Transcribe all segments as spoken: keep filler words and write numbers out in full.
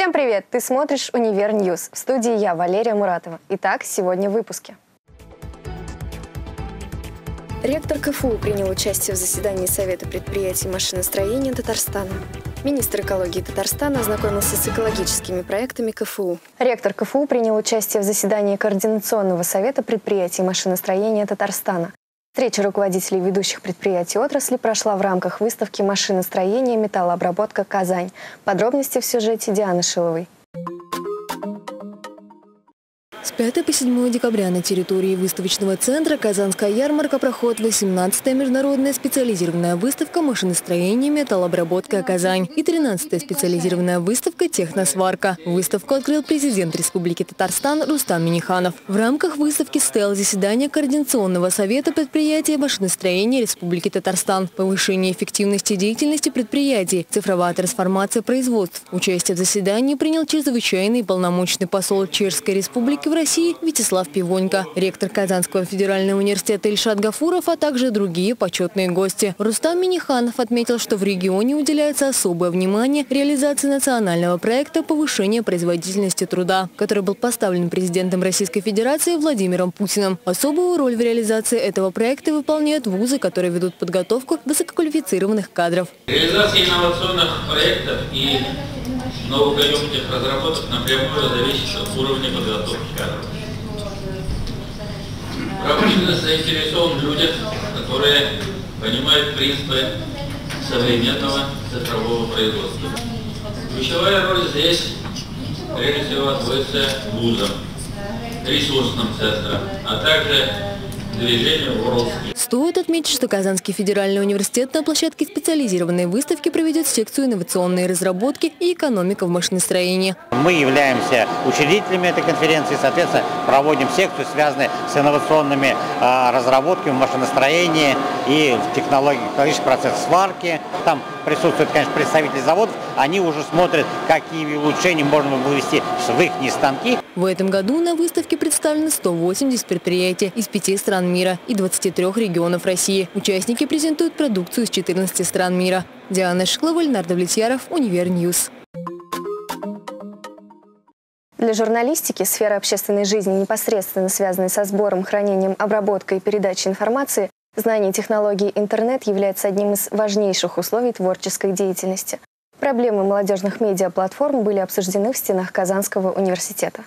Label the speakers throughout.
Speaker 1: Всем привет! Ты смотришь «Универ Ньюс». В студии я, Валерия Муратова. Итак, сегодня в выпуске. Ректор КФУ принял участие в заседании Совета предприятий машиностроения Татарстана. Министр экологии Татарстана ознакомился с экологическими проектами КФУ. Ректор КФУ принял участие в заседании Координационного совета предприятий машиностроения Татарстана. Встреча руководителей ведущих предприятий отрасли прошла в рамках выставки «Машиностроение. Металлообработка. Казань». Подробности в сюжете Дианы Шиловой.
Speaker 2: С пятого по седьмое декабря на территории выставочного центра «Казанская ярмарка» проходит восемнадцатая международная специализированная выставка «Машиностроение. Металлообработка. Казань» и тринадцатая специализированная выставка «Техносварка». Выставку открыл президент Республики Татарстан Рустам Минниханов. В рамках выставки состоялось заседание Координационного совета предприятия машиностроения Республики Татарстан, повышение эффективности деятельности предприятий, цифровая трансформация производств. Участие в заседании принял чрезвычайный полномочный посол Чешской Республики в России Вячеслав Пивонько, ректор Казанского федерального университета Ильшат Гафуров, а также другие почетные гости. Рустам Минниханов отметил, что в регионе уделяется особое внимание реализации национального проекта повышения производительности труда, который был поставлен президентом Российской Федерации Владимиром Путиным. Особую роль в реализации этого проекта выполняют вузы, которые ведут подготовку высококвалифицированных кадров.
Speaker 3: Реализация инновационных проектов и новых разработок напрямую зависит от уровня подготовки кадров. Промышленность заинтересован в людях, которые понимают принципы современного цифрового производства. Ключевая роль здесь, прежде всего, отводится вузам, ресурсным центрам, а также движению WorldSkills.
Speaker 2: Стоит отметить, что Казанский федеральный университет на площадке специализированной выставки проведет секцию «Инновационные разработки и экономика в машиностроении».
Speaker 4: Мы являемся учредителями этой конференции, соответственно, проводим секцию, связанную с инновационными э, разработками в машиностроении и в технологии, технологический процесс сварки. Там присутствуют, конечно, представители заводов, они уже смотрят, какие улучшения можно вывести в их станки.
Speaker 2: В этом году на выставке представлены сто восемьдесят предприятий из пяти стран мира и двадцати трёх регионов России. Участники презентуют продукцию из четырнадцати стран мира. Диана Шилова, Леонард Влетьяров, Универ Ньюс.
Speaker 1: Для журналистики сфера общественной жизни, непосредственно связанной со сбором, хранением, обработкой и передачей информации, знание технологий интернет является одним из важнейших условий творческой деятельности. Проблемы молодежных медиаплатформ были обсуждены в стенах Казанского университета.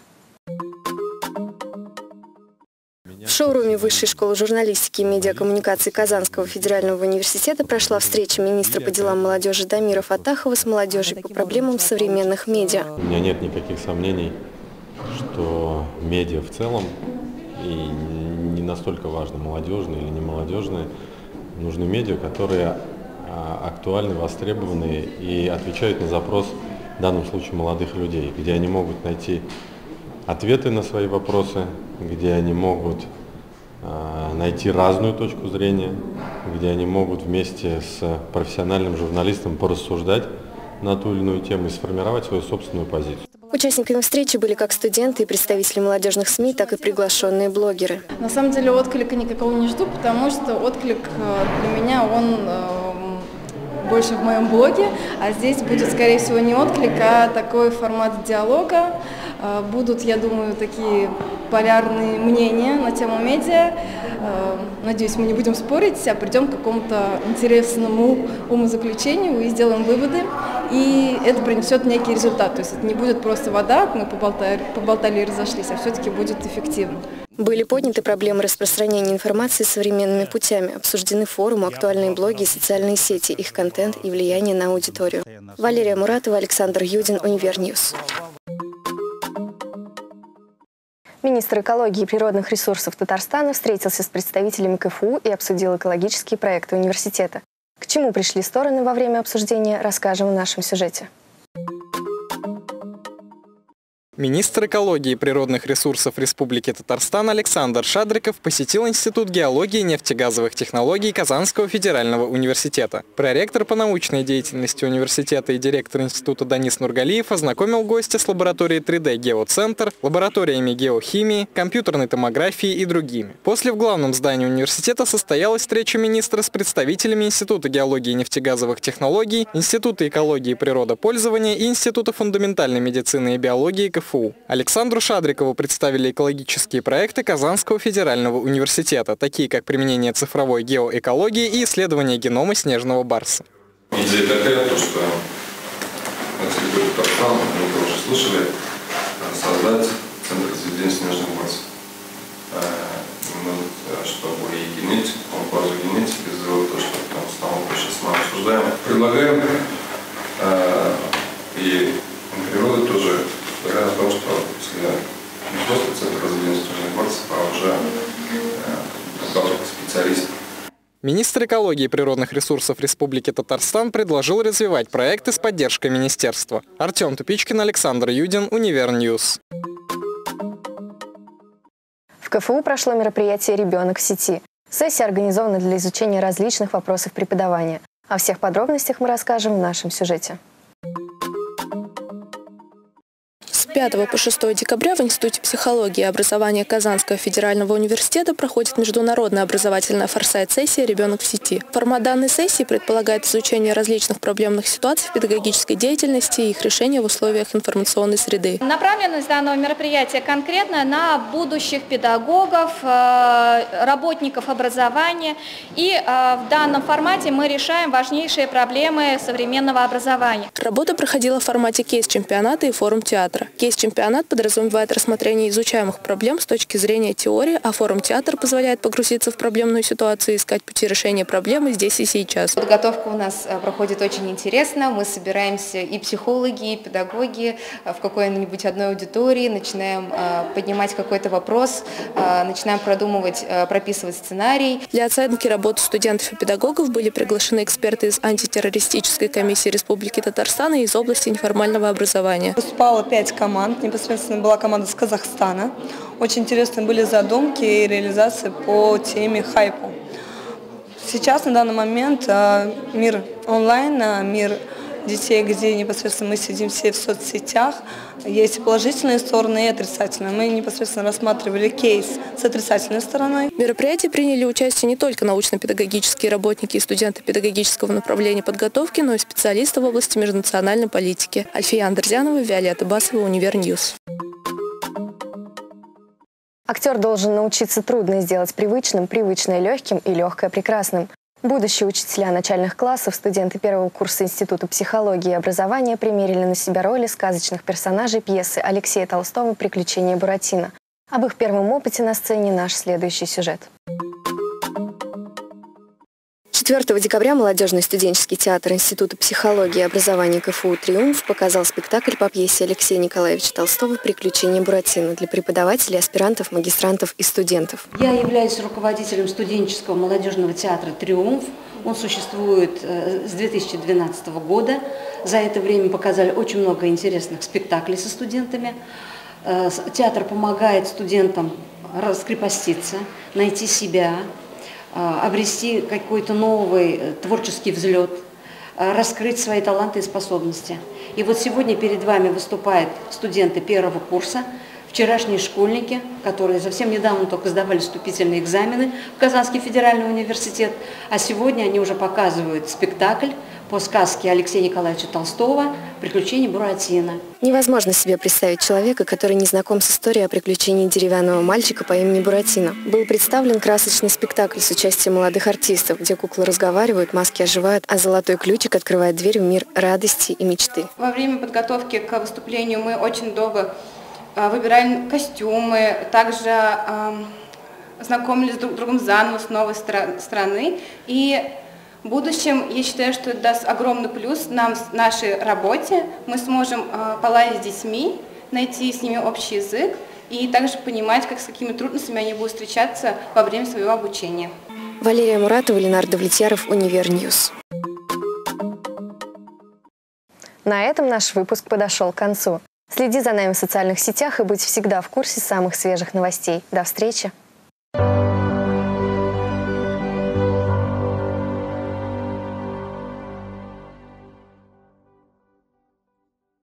Speaker 1: В шоуруме Высшей школы журналистики и медиакоммуникаций Казанского федерального университета прошла встреча министра по делам молодежи Дамира Фаттахова с молодежью по проблемам современных медиа.
Speaker 5: У меня нет никаких сомнений, что медиа в целом, и не настолько важно, молодежные или не молодежные, нужны медиа, которые актуальны, востребованы и отвечают на запрос, в данном случае, молодых людей, где они могут найти ответы на свои вопросы, где они могут э, найти разную точку зрения, где они могут вместе с профессиональным журналистом порассуждать на ту или иную тему и сформировать свою собственную позицию.
Speaker 1: Участниками встречи были как студенты и представители молодежных СМИ, так и приглашенные блогеры.
Speaker 6: На самом деле отклика никакого не жду, потому что отклик для меня, он больше в моем блоге, а здесь будет, скорее всего, не отклик, а такой формат диалога. Будут, я думаю, такие полярные мнения на тему медиа. Надеюсь, мы не будем спорить, а придем к какому-то интересному умозаключению и сделаем выводы. И это принесет некий результат. То есть это не будет просто вода, мы поболтали, поболтали и разошлись, а все-таки будет эффективно.
Speaker 1: Были подняты проблемы распространения информации современными путями, обсуждены форумы, актуальные блоги и социальные сети, их контент и влияние на аудиторию. Валерия Муратова, Александр Юдин, Универ Ньюс. Министр экологии и природных ресурсов Татарстана встретился с представителями КФУ и обсудил экологические проекты университета. К чему пришли стороны во время обсуждения, расскажем в нашем сюжете.
Speaker 7: Министр экологии и природных ресурсов Республики Татарстан Александр Шадриков посетил Институт геологии и нефтегазовых технологий Казанского федерального университета. Проректор по научной деятельности университета и директор института Данис Нургалиев ознакомил гостя с лабораторией три дэ Геоцентр, лабораториями геохимии, компьютерной томографии и другими. После в главном здании университета состоялась встреча министра с представителями Института геологии и нефтегазовых технологий, Института экологии и природопользования и Института фундаментальной медицины и биологии КФУ. Александру Шадрикову представили экологические проекты Казанского федерального университета, такие как применение цифровой геоэкологии и исследование генома снежного барса.
Speaker 8: Идея такая, то, что на территории Татарстана, мы это уже слышали, создать центр разведения снежных барсов. Чтобы и генетику, по базу генетики сделать то, что там станок сейчас мы обсуждаем. Предлагаем и природы тоже говоря о том, что если не просто центр разведения снежных барсов, а уже подготовка специалистов.
Speaker 7: Министр экологии и природных ресурсов Республики Татарстан предложил развивать проекты с поддержкой министерства. Артем Тупичкин, Александр Юдин, Универньюз.
Speaker 1: В КФУ прошло мероприятие «Ребенок в сети». Сессия организована для изучения различных вопросов преподавания. О всех подробностях мы расскажем в нашем сюжете.
Speaker 9: С пятого по шестое декабря в Институте психологии и образования Казанского федерального университета проходит международная образовательная форсайт-сессия «Ребенок в сети». Формат данной сессии предполагает изучение различных проблемных ситуаций в педагогической деятельности и их решение в условиях информационной среды.
Speaker 10: Направленность данного мероприятия конкретно на будущих педагогов, работников образования. И в данном формате мы решаем важнейшие проблемы современного образования.
Speaker 9: Работа проходила в формате кейс-чемпионата и форум-театра. Кейс-чемпионат подразумевает рассмотрение изучаемых проблем с точки зрения теории, а форум-театр позволяет погрузиться в проблемную ситуацию и искать пути решения проблемы здесь и сейчас.
Speaker 11: Подготовка у нас проходит очень интересно. Мы собираемся и психологи, и педагоги в какой-нибудь одной аудитории, начинаем поднимать какой-то вопрос, начинаем продумывать, прописывать сценарий.
Speaker 9: Для оценки работы студентов и педагогов были приглашены эксперты из антитеррористической комиссии Республики Татарстан и из области неформального образования.
Speaker 12: Выступало пять команд. Непосредственно была команда с Казахстана. Очень интересные были задумки и реализации по теме хайпа. Сейчас, на данный момент, мир онлайн, мир детей, где непосредственно мы сидим все в соцсетях, есть положительные стороны и отрицательные. Мы непосредственно рассматривали кейс с отрицательной стороной.
Speaker 9: В мероприятии приняли участие не только научно-педагогические работники и студенты педагогического направления подготовки, но и специалисты в области межнациональной политики. Альфия Андерзянова, Виолетта Басова, Универньюз.
Speaker 1: Актер должен научиться трудное сделать привычным, привычное легким и легкое прекрасным. Будущие учителя начальных классов, студенты первого курса Института психологии и образования примерили на себя роли сказочных персонажей пьесы Алексея Толстого «Приключения Буратино». Об их первом опыте на сцене наш следующий сюжет. четвёртого декабря молодежный студенческий театр Института психологии и образования КФУ «Триумф» показал спектакль по пьесе Алексея Николаевича Толстого «Приключения Буратино» для преподавателей, аспирантов, магистрантов и студентов.
Speaker 13: Я являюсь руководителем студенческого молодежного театра «Триумф». Он существует с две тысячи двенадцатого года. За это время показали очень много интересных спектаклей со студентами. Театр помогает студентам раскрепоститься, найти себя, обрести какой-то новый творческий взлет, раскрыть свои таланты и способности. И вот сегодня перед вами выступают студенты первого курса, вчерашние школьники, которые совсем недавно только сдавали вступительные экзамены в Казанский федеральный университет, а сегодня они уже показывают спектакль по сказке Алексея Николаевича Толстого «Приключения Буратино».
Speaker 1: Невозможно себе представить человека, который не знаком с историей о приключении деревянного мальчика по имени Буратино. Был представлен красочный спектакль с участием молодых артистов, где куклы разговаривают, маски оживают, а золотой ключик открывает дверь в мир радости и мечты.
Speaker 6: Во время подготовки к выступлению мы очень долго выбирали костюмы, также э, знакомились друг с другом заново с новой стра- страны. И в будущем, я считаю, что это даст огромный плюс нам в нашей работе. Мы сможем э, поладить с детьми, найти с ними общий язык и также понимать, как, с какими трудностями они будут встречаться во время своего обучения.
Speaker 1: Валерия Муратова, Ленардо Влетьяров, Универньюз. На этом наш выпуск подошел к концу. Следи за нами в социальных сетях и будь всегда в курсе самых свежих новостей. До встречи!